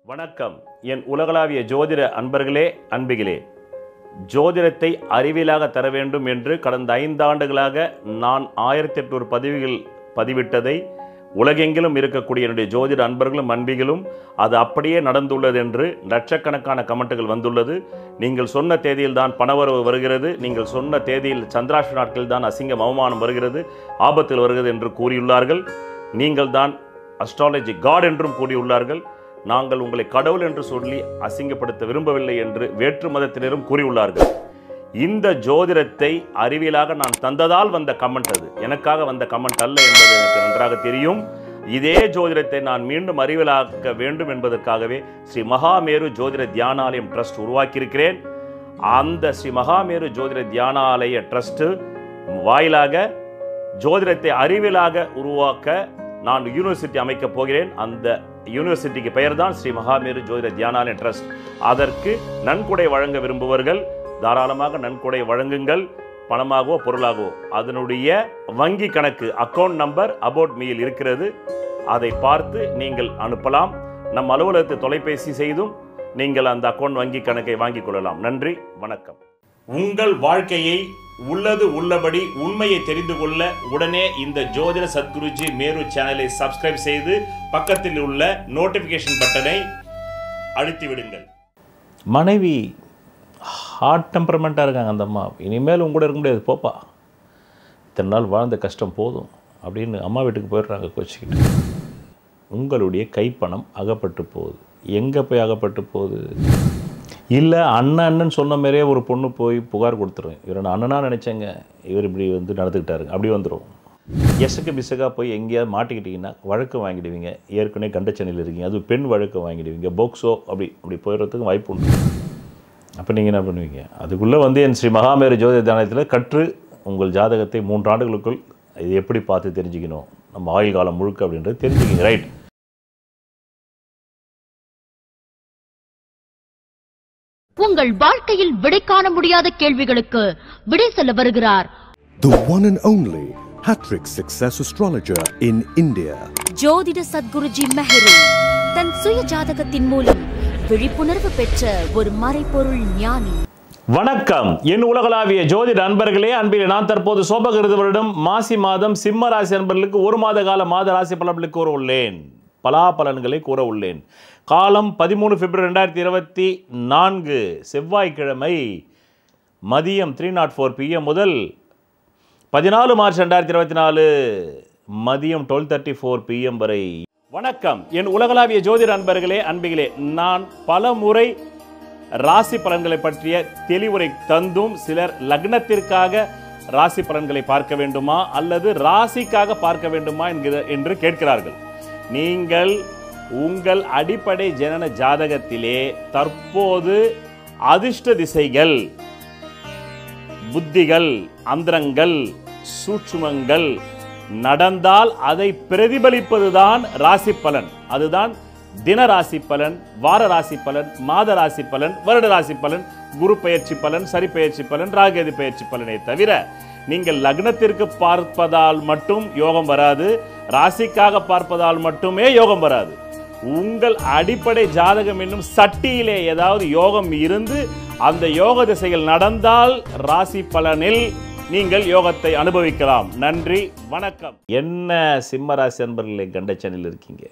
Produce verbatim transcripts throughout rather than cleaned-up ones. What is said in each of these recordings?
வணக்கம். என் உலகளாவிய ஜோதிட அன்பர்களே, அன்பிகளே, ஜோதிடத்தை அறிவியலாக தர வேண்டும் என்று கடந்த ஐந்து ஆண்டுகளாக நான் ஆயிரத்தி எட்நூறு பதிவுகள் பதிவிட்டதை உலகெங்கிலும் இருக்கக்கூடிய என்னுடைய ஜோதிட அன்பர்களும் அன்பிகளும் அது அப்படியே நடந்துள்ளது என்று லட்சக்கணக்கான கமெண்ட்டுகள் வந்துள்ளது. நீங்கள் சொன்ன தேதியில் தான் பணவரவு வருகிறது, நீங்கள் சொன்ன தேதியில் சந்திராஷ்ட நாட்களில் தான் அசிங்கம் அவமானம் வருகிறது, ஆபத்தில் வருகிறது என்று கூறியுள்ளார்கள். நீங்கள் தான் அஸ்ட்ராலஜி காட் என்றும் கூறியுள்ளார்கள். நாங்கள் உங்களை கடவுள் என்று சொல்லி அசிங்கப்படுத்த விரும்பவில்லை என்று வேற்று மதத்தினரும் கூறியுள்ளார்கள். இந்த ஜோதிடத்தை அறிவியலாக நான் தந்ததால் வந்த கமெண்ட், அது எனக்காக வந்த கமெண்ட் அல்ல என்பது எனக்கு நன்றாக தெரியும். இதே ஜோதிடத்தை நான் மீண்டும் அறிவியலாக்க வேண்டும் என்பதற்காகவே ஸ்ரீ மகாமேரு ஜோதிட தியானாலயம் ட்ரஸ்ட் உருவாக்கியிருக்கிறேன். அந்த ஸ்ரீ மகாமேரு ஜோதிட தியானாலய ட்ரஸ்ட் வாயிலாக ஜோதிடத்தை அறிவியலாக உருவாக்க நான் யூனிவர்சிட்டி அமைக்கப் போகிறேன். அந்த யூனிவர்சிட்டிக்கு பெயர் தான் ஸ்ரீ மகாமேரு ஜோதிட தியானாலய ட்ரஸ்ட். அதற்கு நன்கொடை வழங்க விரும்புவர்கள் தாராளமாக நன்கொடை வழங்குங்கள், பணமாகவோ பொருளாகவோ. அதனுடைய வங்கி கணக்கு அக்கௌண்ட் நம்பர் அபவுட் மீயில் இருக்கிறது, அதை பார்த்து நீங்கள் அனுப்பலாம். நம் அலுவலகத்தை தொலைபேசி செய்தும் நீங்கள் அந்த அக்கௌண்ட் வங்கி கணக்கை வாங்கிக் கொள்ளலாம். நன்றி, வணக்கம். உங்கள் வாழ்க்கையை உள்ளது உள்ளபடி உண்மையை தெரிந்து கொள்ள உடனே இந்த ஜோதிட சத்குருஜி மேரு சேனலை சப்ஸ்கிரைப் செய்து பக்கத்தில் உள்ள நோட்டிஃபிகேஷன் பட்டனை அழுத்தி விடுங்கள். மனைவி ஹார்ட் டெம்பரமெண்ட்டாக இருக்காங்க. அந்த அம்மா இனிமேல் உங்க கூட இருக்க முடியாது, போப்பா, இத்தனை நாள் வாழ்ந்த கஷ்டம் போதும் அப்படின்னு அம்மா வீட்டுக்கு போயிடுறாங்க கோச்சிக்கிட்டு. உங்களுடைய கைப்பணம் அகப்பட்டு போகுது. எங்கே போய் அகப்பட்டு போகுது? இல்லை அண்ணன் அண்ணன் சொன்ன மாதிரியே ஒரு பொண்ணு போய் புகார் கொடுத்துரும், இவர் நான் அண்ணனாக நினச்சேங்க, இவர் இப்படி வந்து நடந்துக்கிட்டாருங்க, அப்படி வந்துடும். எசக்கு பிசக்காக போய் எங்கேயாவது மாட்டிக்கிட்டிங்கன்னா வழக்கு வாங்கிடுவீங்க. ஏற்கனவே கண்டச்சனையில் இருக்கீங்க, அது பெண் வழக்கு வாங்கிடுவீங்க, போக்ஸோ அப்படி அப்படி போயிடுறதுக்கு வாய்ப்பு உண்டு. அப்போ நீங்கள் என்ன பண்ணுவீங்க? அதுக்குள்ளே வந்து என் ஸ்ரீ மகாமேரு ஜோதிட தியானத்தில் கற்று உங்கள் ஜாதகத்தை மூன்று ஆண்டுகளுக்குள் இது எப்படி பார்த்து தெரிஞ்சுக்கணும், நம்ம ஆயுள் காலம் முழுக்க அப்படின்றது தெரிஞ்சுக்கிங்க. ரைட். உங்கள் வாழ்க்கையில் விடை காண முடியாத கேள்விகளுக்கு விடை சொல்ல வருகிறார் the one and only hat-trick success astrologer in India, ஜோதிட சத்குருஜி மெஹரு. தன் சுய ஜாதகத்தின் மூலம் விழிப்புணர்வு பெற்ற ஒரு மறைபொருள் ஞானி. வணக்கம் என் உலகளாவிய ஜோதிட அன்பர்களே, அன்பிலே, நான் தற்போது சோபகிருத வருடம் மாசி மாதம் சிம்ம ராசி அன்பர்களுக்கு ஒரு மாத கால மாத ராசி பலன்களை கூற உள்ளேன், பலாபலன்களை கூற உள்ளேன். காலம் பதிமூணு பிப்ரவரி ரெண்டாயிரத்தி இருபத்தி நான்கு செவ்வாய்க்கிழமை மதியம் த்ரீ நாட் ஃபோர் பிஎம் முதல் பதினாலு மார்ச் ரெண்டாயிரத்தி இருபத்தி நாலு மதியம் டுவெல் தேர்ட்டி ஃபோர் பிஎம் வரை. வணக்கம் என் உலகளாவிய ஜோதிட அன்பர்களே, அன்பிகளே, நான் பல முறை ராசி பலன்களை பற்றிய தெளிவுரை தந்தும் சிலர் லக்னத்திற்காக ராசி பலன்களை பார்க்க வேண்டுமா அல்லது ராசிக்காக பார்க்க வேண்டுமா என்கிற என்று கேட்கிறார்கள். நீங்கள் உங்கள் அடிப்படை ஜனன ஜாதகத்திலே தற்போது அதிர்ஷ்ட திசைகள், புத்திகள், அந்தரங்கள், சூட்சுமங்கள் நடந்தால் அதை பிரதிபலிப்பதுதான் ராசி பலன். அதுதான் தின ராசி பலன், வார ராசி பலன், மாத ராசி பலன், வருட ராசி பலன், குரு பெயர்ச்சி பலன், சரி பெயர்ச்சி பலன், ராகேது பெயர்ச்சி பலனை தவிர நீங்கள் லக்னத்திற்கு பார்ப்பதால் மட்டும் யோகம் வராது, ராசிக்காக பார்ப்பதால் மட்டுமே யோகம் வராது. உங்கள் அடிப்படை ஜாதகம் என்னும் சட்டியிலே ஏதாவது யோகம் இருந்து அந்த யோக திசைகள் நடந்தால் ராசி பலனில் நீங்கள் யோகத்தை அனுபவிக்கலாம். நன்றி, வணக்கம். என்ன சிம்ம ராசி அன்பர்களே, கண்டச்சனில் இருக்கீங்க,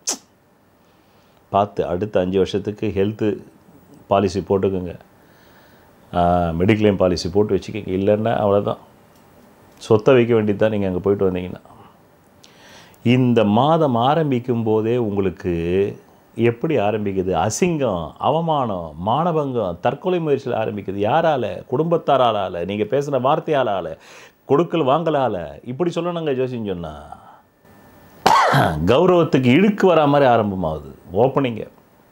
பார்த்து அடுத்த அஞ்சு வருஷத்துக்கு ஹெல்த்து பாலிசி போட்டுக்கோங்க, மெடிக்ளைம் பாலிசி போட்டு வச்சுக்கோங்க. இல்லைன்னா அவ்வளோதான், சொத்தை வைக்க வேண்டியது தான். நீங்கள் அங்கே போயிட்டு வந்தீங்கன்னா இந்த மாதம் ஆரம்பிக்கும் போதே உங்களுக்கு எப்படி ஆரம்பிக்குது? அசிங்கம், அவமானம், மானபங்கம், தற்கொலை முயற்சியில் ஆரம்பிக்குது. யாரால்? குடும்பத்தாரால், நீங்கள் பேசுகிற வார்த்தையால், கொடுக்கல் வாங்கலால். இப்படி சொல்லணுங்க ஜோசியம் சொன்னால் கௌரவத்துக்கு இழுக்கு வரா மாதிரி ஆரம்பமாகுது. ஓப்பனிங்க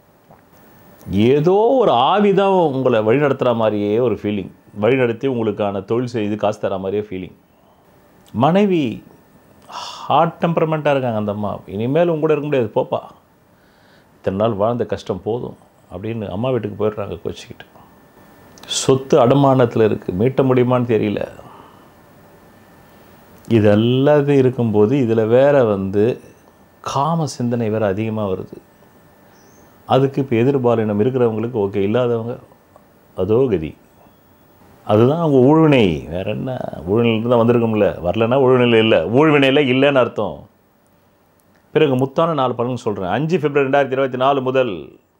ஏதோ ஒரு ஆவிதான் உங்களை வழிநடத்துகிற மாதிரியே ஒரு ஃபீலிங், வழிநடத்தி உங்களுக்கான தொழில் செய்து காசு தர மாதிரியே ஃபீலிங். மனைவி ஹார்ட் டெம்பரமெண்ட்டாக இருக்காங்க. அந்த அம்மா இனிமேல் உங்க கூட இருக்க முடியாது, போப்பா, இத்தனை நாள் வாழ்ந்த கஷ்டம் போதும் அப்படின்னு அம்மா வீட்டுக்கு போயிடுறாங்க கோச்சிக்கிட்டு. சொத்து அடமானத்தில் இருக்குது, மீட்ட முடியுமான்னு தெரியல. இது எல்லாத்தையும் இருக்கும்போது இதில் வேற வந்து காம சிந்தனை வேறு அதிகமாக வருது. அதுக்கு இப்போ எதிர்பாலினம் இருக்கிறவங்களுக்கு ஓகே, இல்லாதவங்க அதோ கதி. அதுதான் அவங்க ஊழ்வினை. வேறு என்ன, ஊழ்வினையிலிருந்து தான் வந்திருக்கும்ல, வரலன்னா ஊழ்வினையில் இல்லை, ஊழ்வினையில் இல்லைன்னு அர்த்தம். பிறகு முத்தான நாலு பலன் சொல்கிறேன். அஞ்சு பிப்ரவரி ரெண்டாயிரத்தி இருபத்தி நாலு முதல்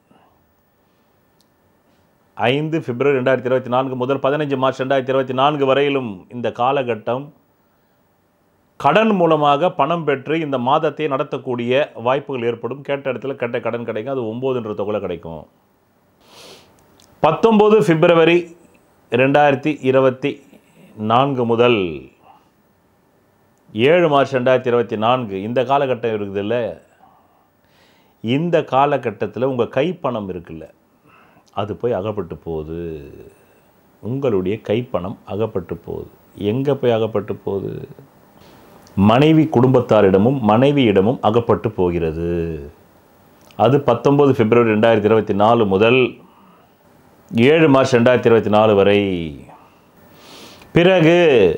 ஐந்து பிப்ரவரி ரெண்டாயிரத்தி இருபத்தி நான்கு முதல் பதினஞ்சு மார்ச் ரெண்டாயிரத்தி இருபத்தி நான்கு வரையிலும் இந்த காலகட்டம் கடன் மூலமாக பணம் பெற்று இந்த மாதத்தை நடத்தக்கூடிய வாய்ப்புகள் ஏற்படும். கேட்ட இடத்துல கேட்ட கடன் கிடைக்கும். அது ஒம்போதுன்ற தொகையில் கிடைக்கும். பத்தொம்போது பிப்ரவரி ரெண்டாயிரத்தி இருபத்தி நான்கு முதல் ஏழு மார்ச் ரெண்டாயிரத்தி இருபத்தி நான்கு இந்த காலகட்டம் இருக்குதுல்ல, இந்த காலகட்டத்தில் உங்கள் கைப்பணம் இருக்குல்ல, அது போய் அகப்பட்டு போகுது. உங்களுடைய கைப்பணம் அகப்பட்டு போகுது. எங்கே போய் அகப்பட்டு போகுது? மனைவி குடும்பத்தாரிடமும் மனைவியிடமும் அகப்பட்டு போகிறது. அது பத்தொம்பது பிப்ரவரி ரெண்டாயிரத்தி இருபத்தி நாலு முதல் ஏழு மார்ச் ரெண்டாயிரத்தி இருபத்தி நாலு வரை. பிறகு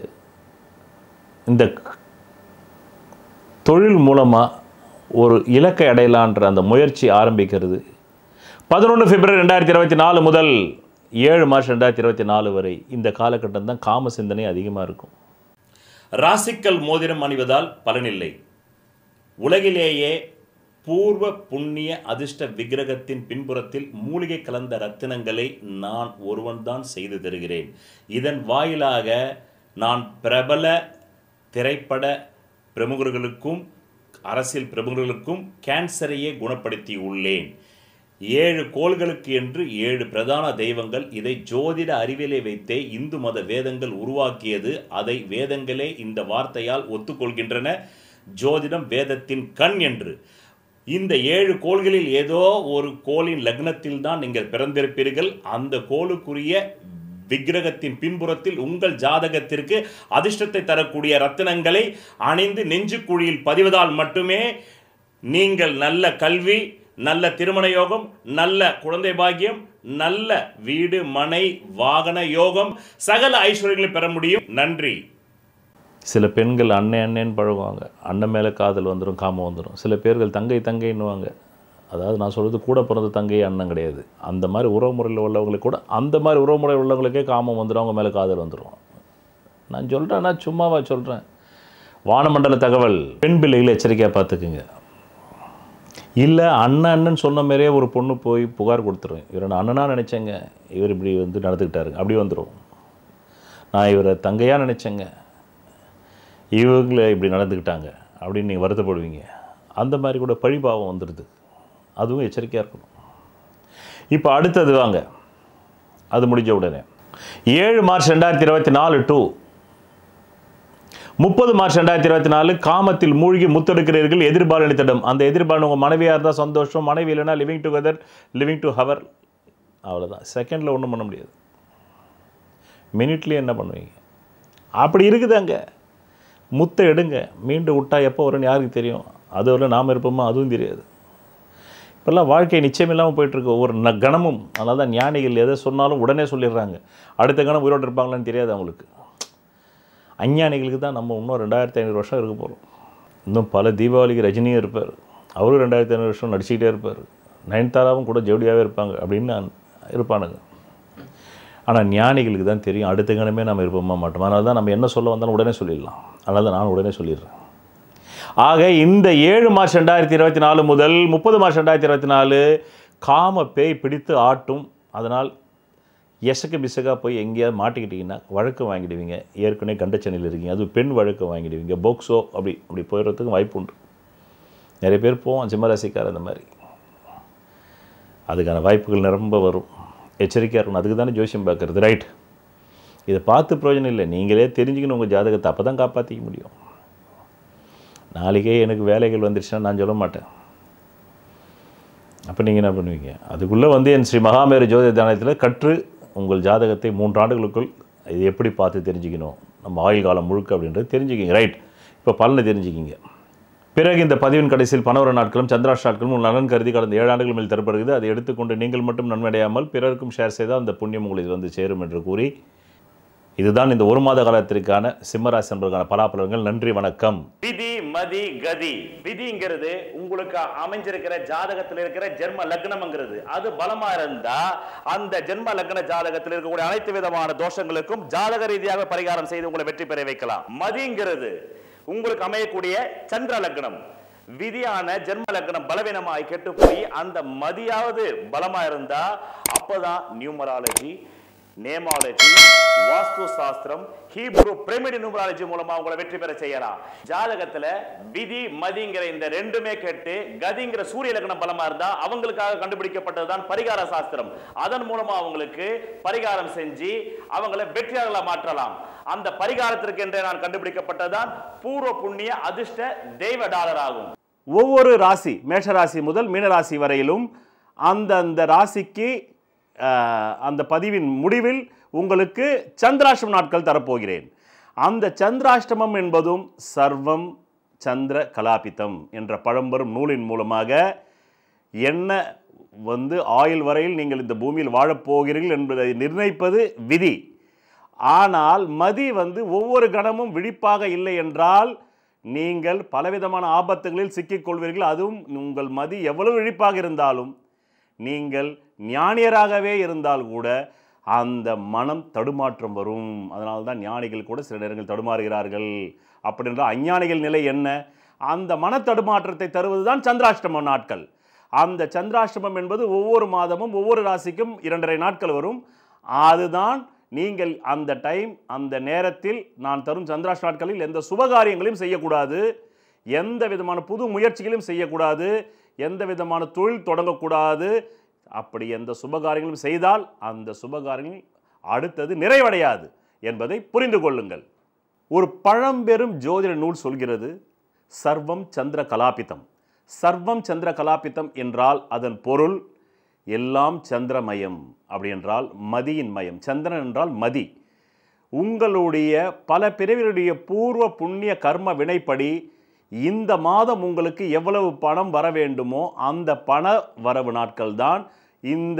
இந்த தொழில் மூலமாக ஒரு இலக்கை அடையலான்ற அந்த முயற்சி ஆரம்பிக்கிறது. பதினொன்று பிப்ரவரி ரெண்டாயிரத்தி இருபத்தி நாலு முதல் ஏழு மார்ச் ரெண்டாயிரத்தி இருபத்தி நாலு வரை இந்த காலகட்டம் தான் காம சிந்தனை அதிகமாக இருக்கும். ராசிக்கல் மோதிரம் அணிவதால் பலனில்லை. உலகிலேயே பூர்வ புண்ணிய அதிர்ஷ்ட விக்கிரகத்தின் பின்புறத்தில் மூலிகை கலந்த ரத்தினங்களை நான் ஒருவன்தான் செய்து தருகிறேன். இதன் வாயிலாக நான் பிரபல திரைப்பட பிரமுகர்களுக்கும் அரசியல் பிரமுகர்களுக்கும் கேன்சரையே குணப்படுத்தி உள்ளேன். ஏழு கோள்களுக்கு என்று ஏழு பிரதான தெய்வங்கள். இதை ஜோதிட அறிவியலை வைத்தே இந்து மத வேதங்கள் உருவாக்கியது. அதை வேதங்களே இந்த வார்த்தையால் ஒத்துக்கொள்கின்றன. ஜோதிடம் வேதத்தின் கண் என்று. இந்த ஏழு கோள்களில் ஏதோ ஒரு கோளின் லக்னத்தில் தான் நீங்கள் பிறந்திருப்பீர்கள். அந்த கோளுக்குரிய விக்கிரகத்தின் பின்புறத்தில் உங்கள் ஜாதகத்திற்கு அதிர்ஷ்டத்தை தரக்கூடிய ரத்தினங்களை அணிந்து நெஞ்சு குழியில் பதிவதால் மட்டுமே நீங்கள் நல்ல கல்வி, நல்ல திருமண யோகம், நல்ல குழந்தை பாக்கியம், நல்ல வீடு மனை வாகன யோகம், சகல ஐஸ்வர்யங்களை பெற முடியும். நன்றி. சில பெண்கள் அண்ணன் அண்ணேன்னு பழகுவாங்க. அண்ணன் மேலே காதல் வந்துடும், காமம் வந்துடும். சில பேர்கள் தங்கை தங்கைன்னுவாங்க. அதாவது நான் சொல்கிறது கூட பிறந்த தங்கை அண்ணன் கிடையாது. அந்த மாதிரி உறவு முறையில் உள்ளவங்களுக்கு கூட அந்த மாதிரி உறவு முறை உள்ளவங்களுக்கே காமம் வந்துடும், அவங்க மேலே காதல் வந்துடும். நான் சொல்கிறேன், நான் சும்மாவா சொல்கிறேன். வானமண்டல தகவல். பெண் பிள்ளைகளை எச்சரிக்கையாக பார்த்துக்குங்க. இல்லை அண்ணன் அண்ணன் சொன்ன மாதிரியே ஒரு பொண்ணு போய் புகார் கொடுத்துரும். இவரை நான் அண்ணனாக நினச்சேங்க, இவர் இப்படி வந்து நடந்துக்கிட்டாருங்க, அப்படி வந்துடும். நான் இவரை தங்கையாக நினச்சேங்க, இவங்களை இப்படி நடந்துக்கிட்டாங்க அப்படின்னு நீங்கள் வருத்தப்படுவீங்க. அந்த மாதிரி கூட பழிபாவம் வந்துடுது. அதுவும் எச்சரிக்கையாக இருக்கணும். இப்போ அடுத்தது வாங்க, அது முடிஞ்ச உடனே ஏழு மார்ச் ரெண்டாயிரத்தி இருபத்தி நாலு டு முப்பது மார்ச் ரெண்டாயிரத்தி இருபத்தி நாலு காமத்தில் மூழ்கி முத்தெடுக்கிறீர்கள். எதிர்பாலின திட்டம். அந்த எதிர்பாலின உங்கள் மனைவியாக இருந்தால் சந்தோஷம், மனைவி இல்லைன்னா living together, living to hour, அவ்வளோதான். செகண்டில் ஒன்றும் பண்ண முடியாது. மினிட்லேயே என்ன பண்ணுவீங்க? அப்படி இருக்குது அங்கே. முத்தை எடுங்க, மீண்டும் விட்டா எப்போ வரும்னு யாருக்கு தெரியும்? அதுவரை நாம் இருப்போமா அதுவும் தெரியாது. இப்போல்லாம் வாழ்க்கை நிச்சயம் இல்லாமல் போயிட்டுருக்கு ஒவ்வொரு ந கணமும். அதனால தான் ஞானிகள் எதை சொன்னாலும் உடனே சொல்லிடுறாங்க. அடுத்த கணம் உயிரோடு இருப்பாங்களான்னு தெரியாது அவங்களுக்கு. அஞ்ஞானிகளுக்கு தான் நம்ம இன்னும் ரெண்டாயிரத்தி ஐநூறு வருஷம் இருக்க போகிறோம். இன்னும் பல தீபாவளிக்கு ரஜினியும் இருப்பார், அவரும் ரெண்டாயிரத்தி ஐநூறு வருஷம் நடிச்சுக்கிட்டே இருப்பார். நயன்தாராவும் கூட ஜோடியாகவே இருப்பாங்க அப்படின்னு இருப்பானுங்க. ஆனால் ஞானிகளுக்கு தான் தெரியும் அடுத்த கணமே நம்ம இருப்போமா மாட்டோம். அதனால தான் நம்ம என்ன சொல்ல வந்தாலும் உடனே சொல்லிடலாம். அதனால தான் நான் உடனே சொல்லிடுறேன். ஆக இந்த ஏழு மார்ச் ரெண்டாயிரத்தி இருபத்தி நாலு முதல் முப்பது மார்ச் ரெண்டாயிரத்தி இருபத்தி நாலு காம பேய் பிடித்து ஆட்டும். அதனால் எசக்கு பிசக்காக போய் எங்கேயாவது மாட்டிக்கிட்டிங்கன்னா வழக்கு வாங்கிடுவீங்க. ஏற்கனவே கண்டச்சனையில் இருக்கீங்க, அது பெண் வழக்கு வாங்கிடுவீங்க. போக்ஸோ அப்படி அப்படி போயிடுறதுக்கு வாய்ப்பு உண்டு. நிறைய பேர் போவோம் சிம்மராசிக்கார அந்த மாதிரி. அதுக்கான வாய்ப்புகள் நிரம்ப வரும். எச்சரிக்கையாக இருக்கணும். அதுக்கு தானே ஜோசியம் பார்க்குறது. ரைட், இதை பார்த்து பிரயோஜனம் இல்லை. நீங்களே தெரிஞ்சுக்கணும் உங்கள் ஜாதகத்தை. அப்போ தான் காப்பாற்றிக்க முடியும். நாளைக்கே எனக்கு வேலைகள் வந்துடுச்சுன்னா நான் சொல்ல மாட்டேன். அப்போ நீங்கள் என்ன பண்ணுவீங்க? அதுக்குள்ளே வந்து என் ஸ்ரீ மகாமேரு ஜோதிட தானத்தில் கற்று உங்கள் ஜாதகத்தை மூன்று ஆண்டுகளுக்குள் இது எப்படி பார்த்து தெரிஞ்சுக்கணும், நம்ம ஆயுள் காலம் முழுக்க அப்படின்றது தெரிஞ்சுக்கிங்க. ரைட், இப்போ பலனை தெரிஞ்சுக்கிங்க. பிறகு இந்த பதிவின் கடைசியில் பனவர நாட்களும் சந்திராஷ்ட நாட்களும் உங்கள் நலன் கருதி கடந்த ஏழு ஆண்டுகள் மேல் தரப்படுகிறது. அதை எடுத்துக்கொண்டு நீங்கள் மட்டும் நன்மையடையாமல் பிறருக்கும் ஷேர் செய்தால் அந்த புண்ணியம் உங்களுக்கு வந்து சேரும் என்று கூறி இதுதான் இந்த ஒரு மாத காலத்திற்கான சிம்மராசி என்பதற்கான பலாபலன்கள். நன்றி, வணக்கம். விதி மதி கதி. விதிங்கிறது உங்களுக்கு அமைஞ்சிருக்கிற ஜாதகத்தில் இருக்கிற ஜென்ம லக்னம்ங்கிறது. அது பலமா இருந்தா அந்த ஜென்ம லக்ன ஜாதகத்தில் இருக்கக்கூடிய அனைத்து விதமான தோஷங்களுக்கும் ஜாதக ரீதியாக பரிகாரம் செய்து உங்களை வெற்றி பெற வைக்கலாம். மதிங்கிறது உங்களுக்கு அமையக்கூடிய சந்திர லக்னம். விதியான ஜென்ம லக்னம் பலவீனமாய் கெட்டு போய் அந்த மதியாவது பலமா இருந்தா அப்பதான் நியூமராலஜி, நேமாலஜி, வாஸ்து சாஸ்திரம், ஹீப்ரு பிரமிட் நியூமராலஜி மூலமா உங்களை வெற்றி பெற செய்யலாம். ஜாதகத்துல விதி மதிங்கிற இந்த ரெண்டுமே கேட்டு கதிங்கிற சூரிய லக்னம் பலமா இருந்தா அவங்களுக்காக கண்டுபிடிக்கப்பட்டதுதான் பரிகார சாஸ்திரம். அதன் மூலமா அவங்களுக்கு பரிகாரம் செஞ்சு அவங்களை வெற்றியாளர்களா மாற்றலாம். அந்த பரிகாரத்திற்கு என்றே நான் கண்டுபிடிக்கப்பட்டதுதான் பூர்வ புண்ணிய அதிர்ஷ்ட தெய்வ டாலர் ஆகும். ஒவ்வொரு ராசி, மேஷராசி முதல் மீனராசி வரையிலும் அந்தந்த ராசிக்கு அந்த பதிவின் முடிவில் உங்களுக்கு சந்திராஷ்டம நாட்கள் தரப்போகிறேன். அந்த சந்திராஷ்டமம் என்பதும் சர்வம் சந்திர கலாபிதம் என்ற பழம்பெரும் நூலின் மூலமாக என்ன வந்து ஆயுள் வரையில் நீங்கள் இந்த பூமியில் வாழப்போகிறீர்கள் என்பதை நிர்ணயிப்பது விதி. ஆனால் மதி வந்து ஒவ்வொரு கணமும் விழிப்பாக இல்லை என்றால் நீங்கள் பலவிதமான ஆபத்துகளில் சிக்கிக்கொள்வீர்கள். அதுவும் உங்கள் மதி எவ்வளவு விழிப்பாக இருந்தாலும் நீங்கள் ஞானியராகவே இருந்தால் கூட அந்த மனம் தடுமாற்றம் வரும். அதனால்தான் ஞானிகள் கூட சில நேரங்கள் தடுமாறுகிறார்கள். அப்படி என்றால் அஞ்ஞானிகள் நிலை என்ன? அந்த மன தடுமாற்றத்தை தருவதுதான் சந்திராஷ்டம நாட்கள். அந்த சந்திராஷ்டமம் என்பது ஒவ்வொரு மாதமும் ஒவ்வொரு ராசிக்கும் இரண்டரை நாட்கள் வரும். அதுதான் நீங்கள் அந்த டைம் அந்த நேரத்தில் நான் தரும் சந்திராஷ்டம நாட்களில் எந்த சுபகாரியங்களையும் செய்யக்கூடாது, எந்த விதமான புது முயற்சிகளையும் செய்யக்கூடாது, எந்த விதமான தொழில் தொடங்கக்கூடாது. அப்படி எந்த சுபகாரியங்களும் செய்தால் அந்த சுபகாரியங்கள் அடுத்தது நிறைவடையாது என்பதை புரிந்து கொள்ளுங்கள். ஒரு பழம்பெரும் ஜோதிட நூல் சொல்கிறது சர்வம் சந்திர கலாபிதம். சர்வம் சந்திர கலாபிதம் என்றால் அதன் பொருள் எல்லாம் சந்திரமயம். அப்படி என்றால் மதியின் மயம். சந்திரன் என்றால் மதி. உங்களுடைய பல பிறவிகளுடைய பூர்வ புண்ணிய கர்ம வினைப்படி இந்த மாதம் உங்களுக்கு எவ்வளவு பணம் வர வேண்டுமோ அந்த பண வரவு நாட்கள் தான் இந்த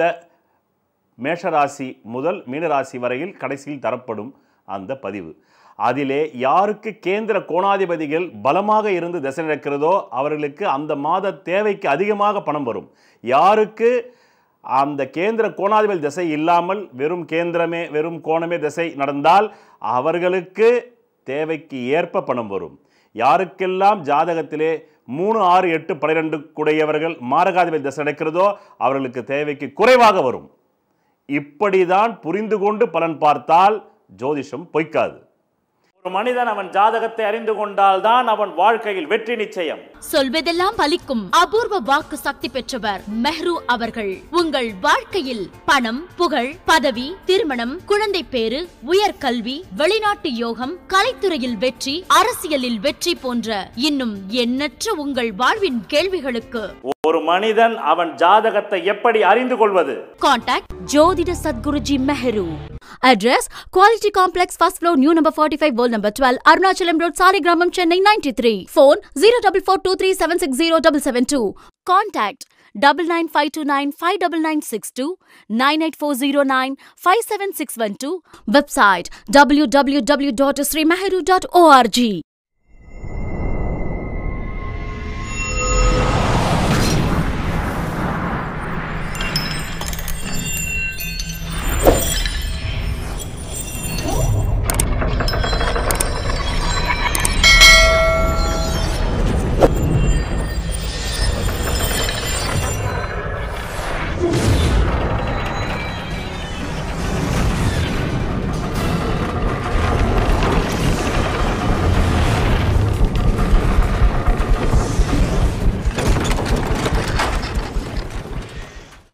மேஷராசி முதல் மீனராசி வரையில் கடைசியில் தரப்படும் அந்த பதிவு. அதிலே யாருக்கு கேந்திர கோணாதிபதிகள் பலமாக இருந்து திசை நடக்கிறதோ அவர்களுக்கு அந்த மாத தேவைக்கு அதிகமாக பணம் வரும். யாருக்கு அந்த கேந்திர கோணாதிபதி திசை இல்லாமல் வெறும் கேந்திரமே வெறும் கோணமே திசை நடந்தால் அவர்களுக்கு தேவைக்கு ஏற்ப பணம் வரும். யாருக்கெல்லாம் ஜாதகத்திலே மூணு ஆறு எட்டு பன்னிரெண்டு கூடையவர்கள் மாரகாதிபதி திசை நடக்கிறதோ அவர்களுக்கு தேவைக்கு குறைவாக வரும். இப்படிதான் புரிந்து கொண்டு பலன் பார்த்தால் ஜோதிஷம் பொய்க்காது. ஒரு மனிதன் அவன் ஜாதகத்தை அறிந்து கொண்டால் தான் அவன் வாழ்க்கையில் வெற்றி நிச்சயம். சொல்வதெல்லாம் பலிக்கும் அபூர்வ வாக்கு சக்தி பெற்றவர் மெஹ்ரு அவர்கள். உங்கள் வாழ்க்கையில் பணம், புகழ், பதவி, திருமணம், குழந்தை பேறு, உயர்கல்வி, வெளிநாட்டு யோகம், கலைத்துறையில் வெற்றி, அரசியலில் வெற்றி போன்ற இன்னும் எண்ணற்ற உங்கள் வாழ்வின் கேள்விகளுக்கு ஒரு மனிதன் அவன் ஜாதகத்தை எப்படி அறிந்து கொள்வது? கான்டாக்ட் ஜோதிட Sadguruji Mehru. Address Quality Complex, first floor, new number forty-five, wall number twelve, Arunachalam Road, Saligramam, Chennai ninety-three. Phone zero four four two three seven six zero seven seven two. Contact nine nine five two nine five nine nine six two, nine eight four zero nine five seven six one two. Website w w w dot sri meheru dot org.